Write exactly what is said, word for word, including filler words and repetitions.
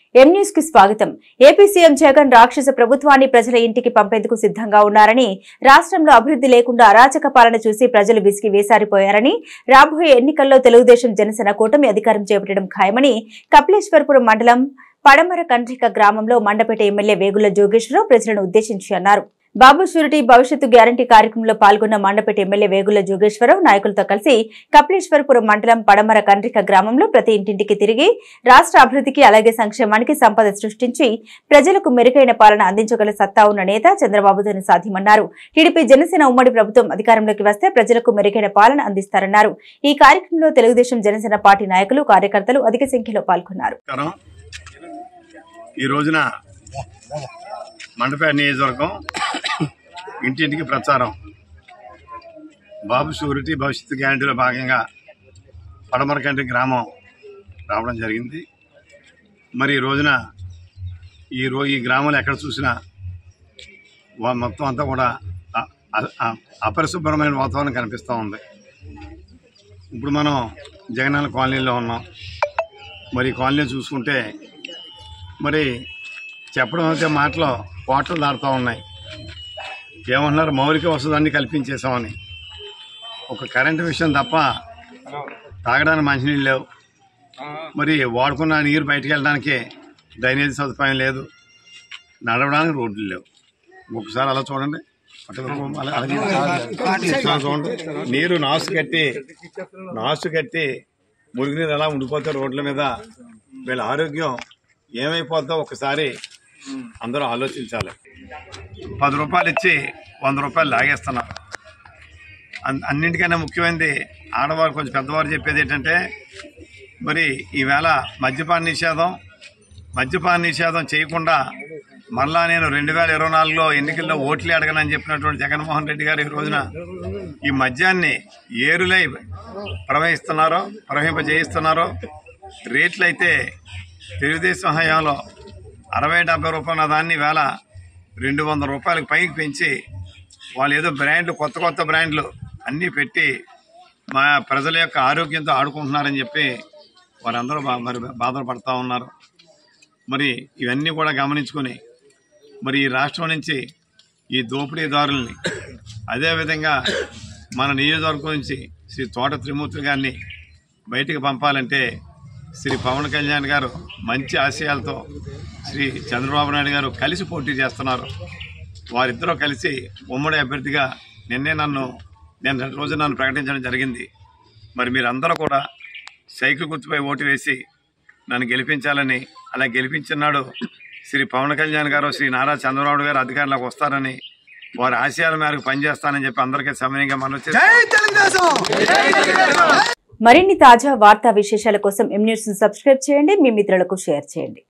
M news కి స్వాగతం. AP CM Jagan రాక్షస ప్రభుత్వాన్ని ప్రజల ఇంటికి పంపేందుకు సిద్ధంగా ఉన్నారని, రాష్ట్రంలో అభివృద్ధి లేకుండా అరాచక పాలన చూసి ప్రజలు విసిగి వేసారిపోయారని, రాబోయే ఎన్నికల్లో తెలుగుదేశం జనసేన కూటమి అధికారం చేపట్టడం ఖాయమని కపిలేశ్వరపురం మండలం పడమర కండ్రిక గ్రామంలో మండపేట ఎమ్మెల్యే వేగుల జోగేశ్వరరావు ప్రజలను ఉద్దేశించి అన్నారు. బాబు షూరిటీ భవిష్యత్తు గ్యారంటీ కార్యక్రమంలో పాల్గొన్న మండపేట ఎమ్మెల్యే వేగుల జోగేశ్వరరావు నాయకులతో కలిసి కపిలేశ్వరపురం మండలం పడమర కండ్రిక గ్రామంలో ప్రతి ఇంటింటికి తిరిగి రాష్ట్ర అభివృద్ధికి అలాగే సంక్షేమానికి సంపద సృష్టించి ప్రజలకు మెరుగైన పాలన అందించగల సత్తా ఉన్న నేత చంద్రబాబుతోనే సాధ్యమన్నారు. టీడీపీ జనసేన ఉమ్మడి ప్రభుత్వం అధికారంలోకి వస్తే ప్రజలకు మెరుగైన పాలన అందిస్తారన్నారు. ఈ కార్యక్రమంలో తెలుగుదేశం జనసేన పార్టీ నాయకులు కార్యకర్తలు అధిక సంఖ్యలో పాల్గొన్నారు. ఈ రోజున మండపేట నియోజకవర్గం ఇంటింటికి ప్రచారం బాబు షూరిటీ భవిష్యత్తు గ్యారంటీలో భాగంగా పడమర కండ్రి గ్రామం రావడం జరిగింది. మరి ఈ రోజున ఈ రో ఈ గ్రామంలో ఎక్కడ చూసినా మొత్తం అంతా కూడా అపరిశుభ్రమైన వాతావరణం కనిపిస్తూ ఉంది. ఇప్పుడు మనం జగనన్న కాలనీలో ఉన్నాం. మరి కాలనీ చూసుకుంటే మరి చెప్పడం అయితే మాటలో కోటలు దాడుతూ ఉన్నాయి. ఏమంటున్నారు, మౌలిక వసతులన్నీ కల్పించేసామని. ఒక కరెంటు విషయం తప్ప తాగడానికి మంచినీళ్ళు లేవు. మరి వాడుకున్న నీరు బయటకు వెళ్ళడానికి డ్రైనేజ్ సదుపాయం లేదు. నడవడానికి రోడ్లు లేవు. ఒకసారి అలా చూడండి, చూడండి నీరు నాసు కట్టి నాసు కట్టి మురుగునీరు ఎలా ఉండిపోతే రోడ్ల మీద వీళ్ళ ఆరోగ్యం ఏమైపోద్దో ఒకసారి అందరూ ఆలోచించాలి. పది రూపాయలు ఇచ్చి వంద రూపాయలు లాగేస్తున్నారు. అన్నింటికన్నా ముఖ్యమైనది ఆడవారు కొంచెం పెద్దవారు చెప్పేది ఏంటంటే, మరి ఈవేళ మద్యపాన నిషేధం మద్యపాన నిషేధం చేయకుండా మరలా నేను రెండు వేల ఇరవై నాలుగులో ఎన్నికల్లో ఓట్లే అడగనని చెప్పినటువంటి జగన్మోహన్ రెడ్డి గారు ఈ రోజున ఈ మద్యాన్ని ఏరులై ప్రవహిస్తున్నారో ప్రవహింపజేయిస్తున్నారో. రేట్లు అయితే తెలుగుదేశం హయాంలో అరవై డెబ్బై రూపాయల దాన్ని వేళ రెండు వందల రూపాయలకు పైకి పెంచి వాళ్ళు ఏదో బ్రాండ్లు కొత్త కొత్త బ్రాండ్లు అన్నీ పెట్టి మా ప్రజల యొక్క ఆరోగ్యంతో ఆడుకుంటున్నారని చెప్పి వారందరూ మరి బాధలు పడుతూ ఉన్నారు. మరి ఇవన్నీ కూడా గమనించుకొని మరి ఈ రాష్ట్రం నుంచి ఈ దోపిడీదారుల్ని, అదేవిధంగా మన నియోజకవర్గం నుంచి శ్రీ తోట త్రిమూర్తి గారిని బయటికి పంపాలంటే శ్రీ పవన్ కళ్యాణ్ గారు మంచి ఆశయాలతో శ్రీ చంద్రబాబు నాయుడు గారు కలిసి పోటీ చేస్తున్నారు. వారిద్దరూ కలిసి ఉమ్మడి అభ్యర్థిగా నిన్నే నన్ను నేను రెండు రోజులు నన్ను ప్రకటించడం జరిగింది. మరి మీరందరూ కూడా సైకిల్ గుర్తుపై ఓటు వేసి నన్ను గెలిపించాలని, అలా గెలిపించినాడు శ్రీ పవన్ కళ్యాణ్ గారు శ్రీ నారా చంద్రబాబు గారు అధికారంలోకి వస్తారని, వారి ఆశయాల మేరకు పనిచేస్తానని చెప్పి అందరికీ సమయంగా మనవి చేస్తాను. మరిన్ని తాజా వార్తా విశేషాల కోసం ఎం న్యూస్ ను సబ్స్క్రైబ్ చేయండి, మీ మిత్రులకు షేర్ చేయండి.